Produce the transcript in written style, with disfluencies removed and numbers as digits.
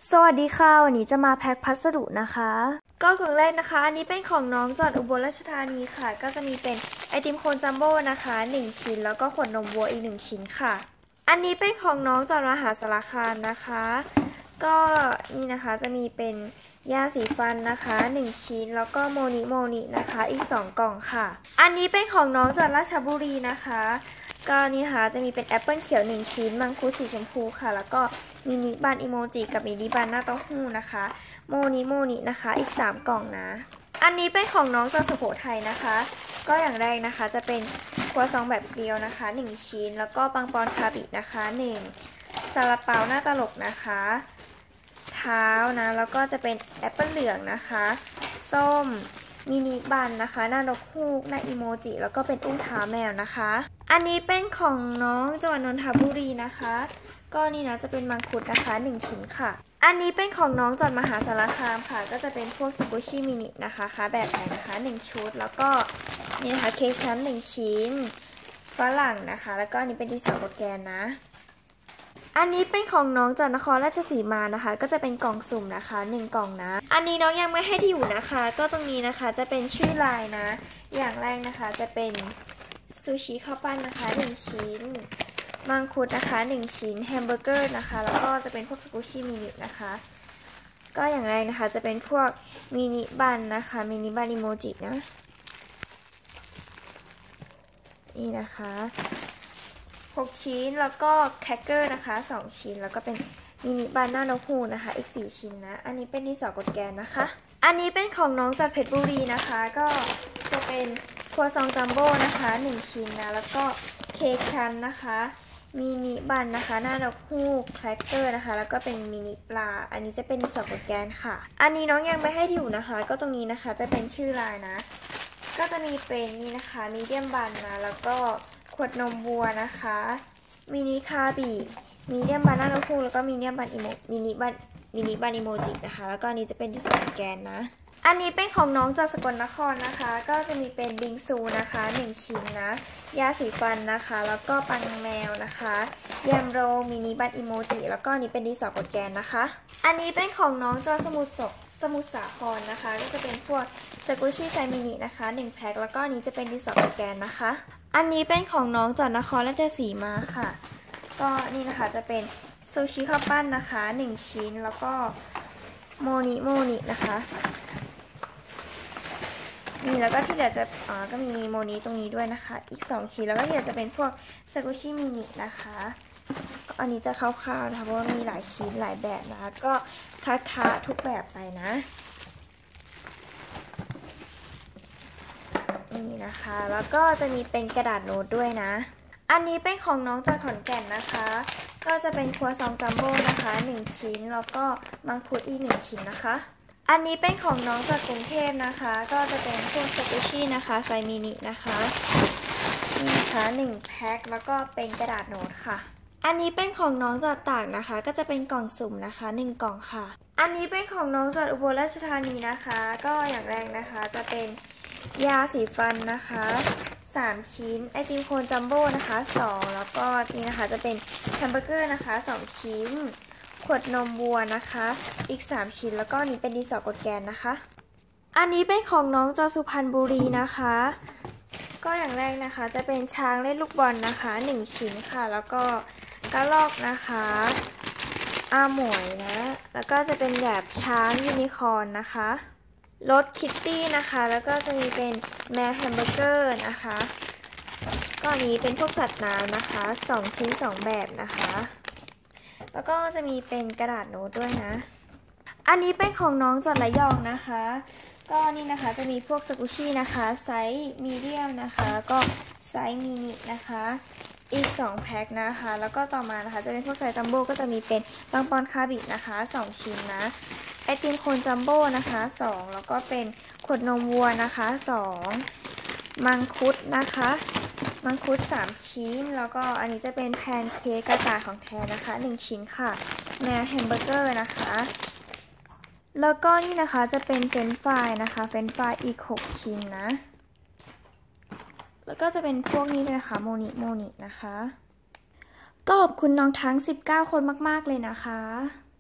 สวัสดีค่ะวันนี้จะมาแพ็คพัสดุนะคะก็กล่องแรกนะคะอันนี้เป็นของน้องจังหวัดอุบลราชธานีค่ะก็จะมีเป็นไอติมโคนจัมโบ้นะคะ1ชิ้นแล้วก็ขวดนมวัวอีก1ชิ้นค่ะอันนี้เป็นของน้องจังหวัดมหาสารคามนะคะก็นี่นะคะจะมีเป็นยาสีฟันนะคะ1ชิ้นแล้วก็โมนินะคะอีก2กล่องค่ะอันนี้เป็นของน้องจังหวัดราชบุรีนะคะก็นี่ค่ะจะมีเป็นแอปเปิลเขียว1ชิ้นมังคุดสีชมพูค่ะแล้วก็มินิบันอิโมจิกับมินิบันหน้าเต้าหู้นะคะโมนินะคะอีก3กล่องนะอันนี้เป็นของน้องจากสุโขทัยนะคะก็อย่างแรกนะคะจะเป็นครัวซองแบบเกลียวนะคะ1ชิ้นแล้วก็ปังปอนคาบินะคะ1ซาลาเปาหน้าตลกนะคะเท้านะแล้วก็จะเป็นแอปเปิลเหลืองนะคะส้มมินิบันนะคะหน้านกฮูกหน้าอีโมจิแล้วก็เป็นอุ้งเท้าแมวนะคะอันนี้เป็นของน้องจังหวัดนนทบุรีนะคะก็นี่นะจะเป็นมังคุดนะคะ1ชิ้นค่ะอันนี้เป็นของน้องจังหวัดมหาสารคามค่ะก็จะเป็นพวกสกูชี่มินินะคะแบบไหนนะคะ1ชุดแล้วก็นี่นะคะเค้กชั้น1ชิ้นฝรั่งนะคะแล้วก็อันนี้เป็นดินสอโปรแกรมนะอันนี้เป็นของน้องจากนครราชสีมานะคะก็จะเป็นกล่องสุ่มนะคะ1กล่องนะอันนี้น้องยังไม่ให้ที่อยู่นะคะก็ตรงนี้นะคะจะเป็นชื่อลายนะอย่างแรกนะคะจะเป็นซูชิข้าวปั้นนะคะ1ชิ้นมังคุดนะคะ1ชิ้นแฮมเบอร์เกอร์นะคะแล้วก็จะเป็นพวกสกูชี่มินินะคะก็อย่างแรกนะคะจะเป็นพวกมินิบันนะคะมินิบันอิโมจินะนี่นะคะ6ชิ้นแล้วก็แครกเกอร์นะคะ2ชิ้นแล้วก็เป็นมินิบานาโนฮูนะคะอีก4ชิ้นนะอันนี้เป็นดินสอกดแกนนะคะอันนี้เป็นของน้องจากเพชรบุรีนะคะก็จะเป็นครัวซองจัมโบ้นะคะ1ชิ้นนะแล้วก็เค้กชั้นนะคะมินิบันนะคะหน้านกฮูกแครกเกอร์นะคะแล้วก็เป็นมินิปลาอันนี้จะเป็นดินสอกดแกนค่ะอันนี้น้องยังไม่ให้ที่อยู่นะคะก็ตรงนี้นะคะจะเป็นชื่อลายนะก็จะมีเป็นนี่นะคะมีเดียมบันนะแล้วก็ขวดนมวัวนะคะมินิคาบิมีเดียมบานาโนคูแล้วก็มิเดียมบันมินิบันอิโมจินะคะแล้วก็อันนี้จะเป็นดิสแกนนะอันนี้เป็นของน้องจากสกลนครนะคะก็จะมีเป็นบิงซูนะคะ1ชิ้นนะยาสีฟันนะคะแล้วก็ปังแมวนะคะแยมโรมินิบันอิโมจิแล้วก็อันนี้เป็นดิสแกนนะคะอันนี้เป็นของน้องจากสมุทรสาครนะคะก็จะเป็นพวกสกูชี่ไซมินินะคะ1แพ็คแล้วก็อันนี้จะเป็นดิสแกนนะคะอันนี้เป็นของน้องจากนครราชสีมาค่ะก็นี่นะคะจะเป็นซูชิข้าวปั้นนะคะ1ชิ้นแล้วก็โมนินะคะนี่แล้วก็ที่เหลือจะก็มีโมนิตรงนี้ด้วยนะคะอีก2ชิ้นแล้วก็ที่เหลือจะเป็นพวกสกูชิมินินะคะอันนี้จะคร่าวๆนะคะเพราะว่ามีหลายชิ้นหลายแบบนะคะก็ท้าทุกแบบไปนะนี่นะคะแล้วก็จะมีเป็นกระดาษโน้ตด้วยนะอันนี้เป็นของน้องจากขอนแก่นนะคะก็จะเป็นครัวซองจัมโบ้นะคะ1ชิ้นแล้วก็มังคุดอีก1ชิ้นนะคะอันนี้เป็นของน้องจากกรุงเทพนะคะก็จะเป็นพวกสกูชี่นะคะไซมินินะคะนี่นะคะ1แพ็คแล้วก็เป็นกระดาษโน้ตค่ะอันนี้เป็นของน้องจากตากนะคะก็จะเป็นกล่องสุ่มนะคะ1กล่องค่ะอันนี้เป็นของน้องจากอุบลราชธานีนะคะก็อย่างแรกนะคะจะเป็นยาสีฟันนะคะ3ชิ้นไอติมโคนจัมโบ้นะคะ2แล้วก็นี่นะคะจะเป็นแฮมเบอร์เกอร์นะคะ2ชิ้นขวดนมวัวนะคะอีก3ชิ้นแล้วก็นี้เป็นดินสอกดแกนนะคะอันนี้เป็นของน้องจากสุพรรณบุรีนะคะก็อย่างแรกนะคะจะเป็นช้างเล่นลูกบอลนะคะ1ชิ้นค่ะแล้วก็กระรอกนะคะอาหมวยนะแล้วก็จะเป็นแบบช้างยูนิคอร์นนะคะรสคิตตี้นะคะแล้วก็จะมีเป็นแมวแฮมเบอร์เกอร์นะคะก็อันนี้เป็นพวกสัตว์น้ำนะคะ2ชิ้น2แบบนะคะแล้วก็จะมีเป็นกระดาษโน้ตด้วยนะอันนี้เป็นของน้องจากระยองนะคะก็นี่นะคะจะมีพวกสกูชี่นะคะไซส์มีเดียมนะคะก็ไซส์มินินะคะอีก2แพ็คนะคะแล้วก็ต่อมานะคะจะเป็นพวกไซส์จัมโบ้ก็จะมีเป็นปังปอนคาบินะคะ2ชิ้นนะไอติมโคนจัมโบ้นะคะ2แล้วก็เป็นขวดนมวัวนะคะ2มังคุดนะคะมังคุด3ชิ้นแล้วก็อันนี้จะเป็นแพนเค้กกระต่ายของแท้นะคะ1ชิ้นค่ะแมวแฮมเบอร์เกอร์นะคะแล้วก็นี่นะคะจะเป็นเฟรนช์ฟรายนะคะเฟรนช์ฟรายอีก6ชิ้นนะแล้วก็จะเป็นพวกนี้เลยนะคะโมนินะคะก็ขอบคุณน้องทั้ง19คนมากๆเลยนะคะ